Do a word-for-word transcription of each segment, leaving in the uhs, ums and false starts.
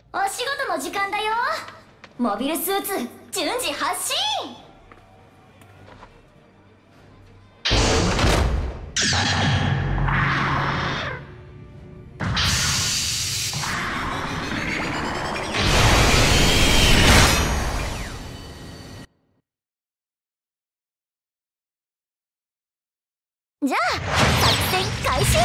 お仕事の時間だよ。モビルスーツ順次発進。じゃあ作戦開始。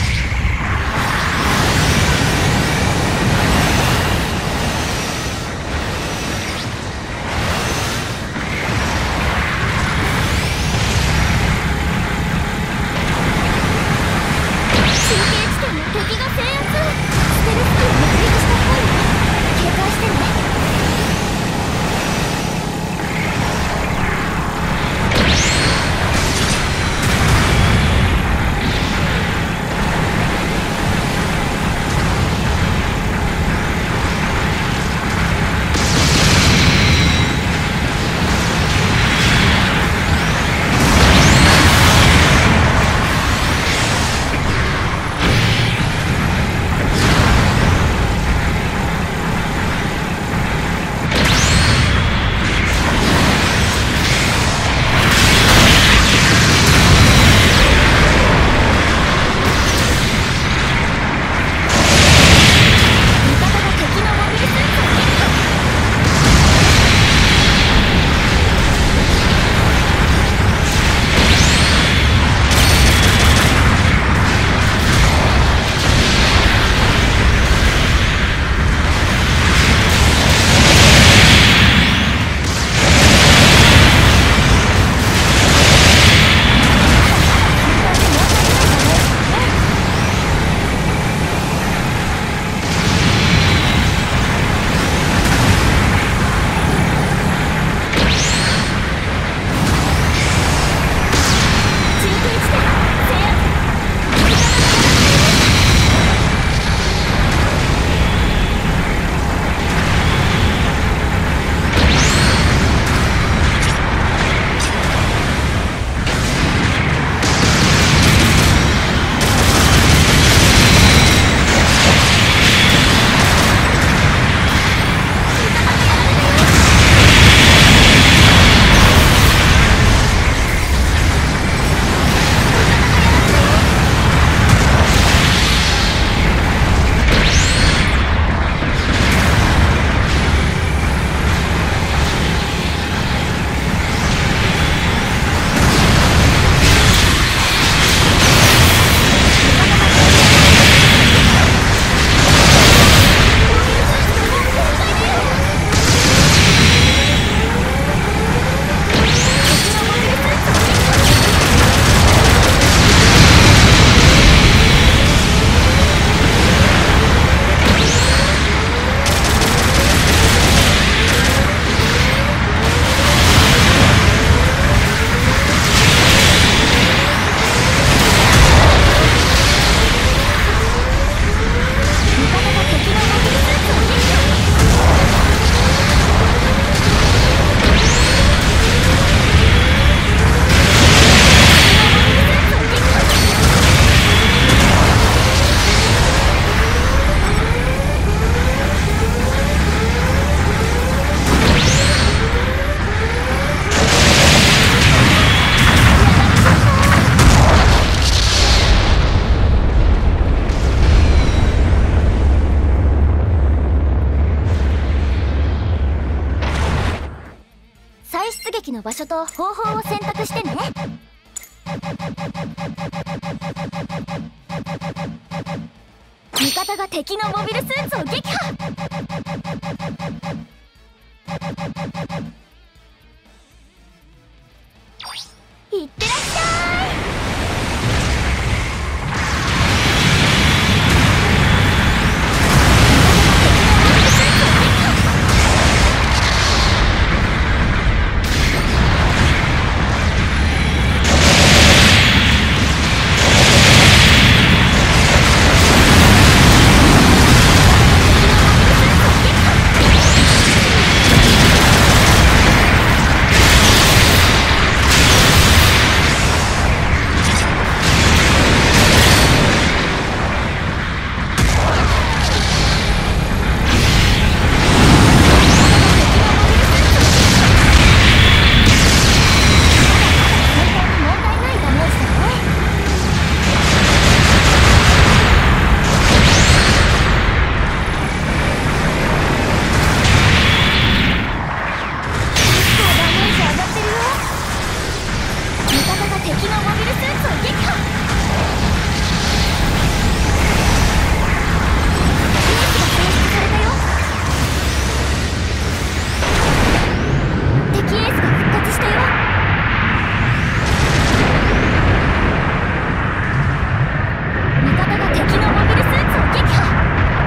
の場所と方法を選択してね。味方が敵のモビルスーツを撃破。いってらっしゃい。 敵のモビルスーツを撃破。敵エースが復活したよ。味方が敵のモビルスーツを撃破。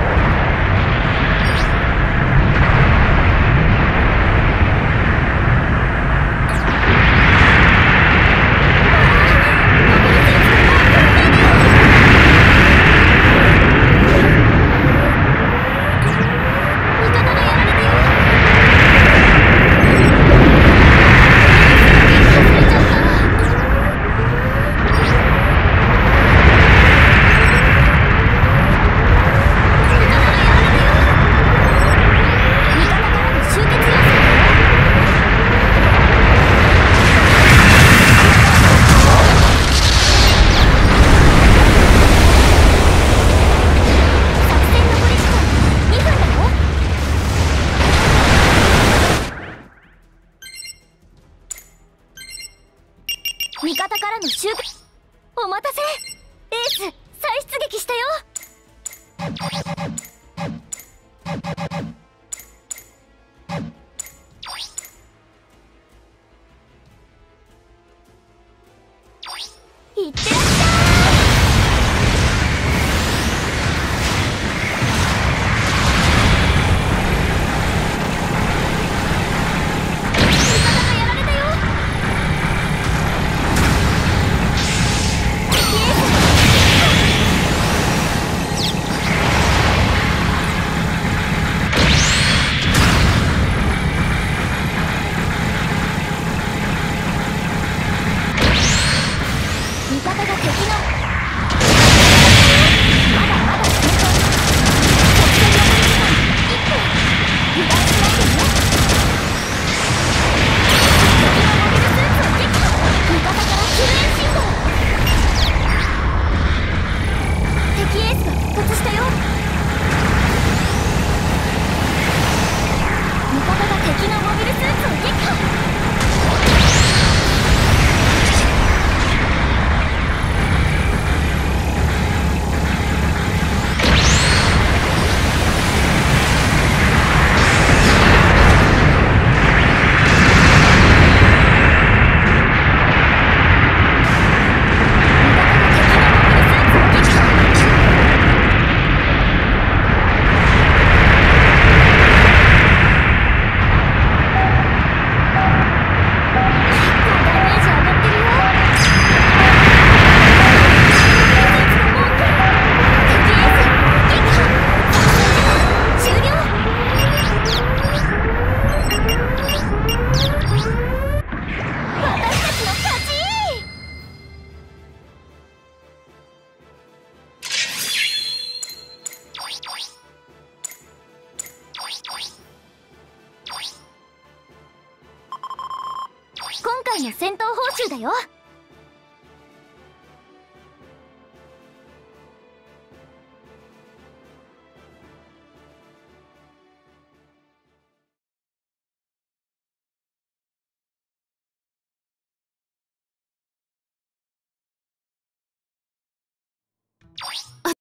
味方からの襲撃。お待たせ。エース再出撃したよ。いってらっしゃい。味方が敵のまだまだ戦闘作戦の時間いっぷん。油断しないでね。敵のモビルスーツを撃破。味方から救援信号。敵エースが復活したよ。味方が敵のモビルスーツを撃破。今回の戦闘報酬だよ。